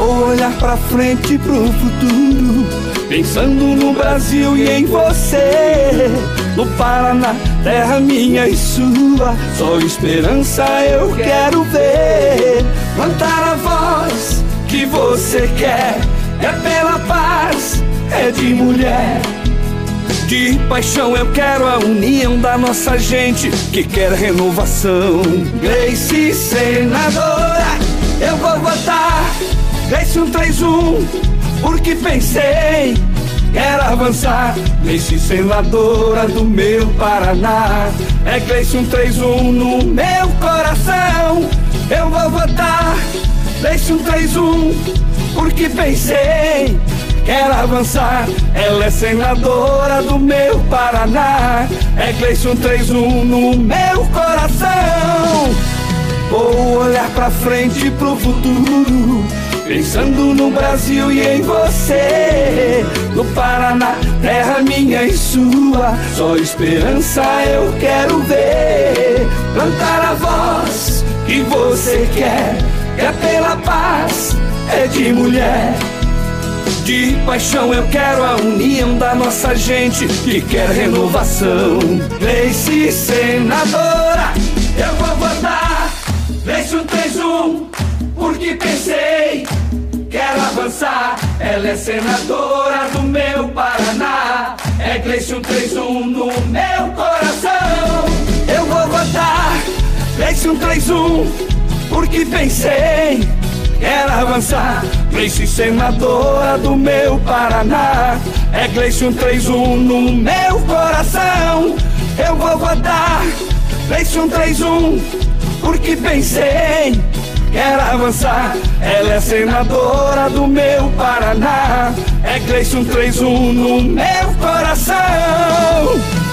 Vou olhar pra frente, pro futuro, pensando no Brasil e em você. No Paraná, terra minha e sua, só esperança eu quero ver. Plantar a voz que você quer, é pela paz, é de mulher. De paixão eu quero a união da nossa gente que quer renovação. Gleice senadora, eu vou votar Gleice 131, porque pensei, quero avançar. Gleice senadora do meu Paraná, é Gleice 131 no meu coração. Eu vou votar Gleice 131, porque pensei, quero avançar. Ela é senadora do meu Paraná, é Gleice 131 no meu coração. Vou olhar pra frente, pro futuro, pensando no Brasil e em você. No Paraná, terra minha e sua, só esperança eu quero ver. Plantar a voz que você quer, é pela paz, é de mulher. De paixão eu quero a união da nossa gente que quer renovação. Gleice senadora, eu vou votar Gleice 131, porque pensei, quero avançar. Ela é senadora do meu Paraná, é Gleice 131 no meu coração. Eu vou votar Gleice 131, porque pensei, quero avançar. Gleice senadora do meu Paraná, é Gleice 131 no meu coração. Eu vou votar Gleice 131, porque pensei, quero avançar. Ela é senadora do meu Paraná, é Gleice 131 no meu coração.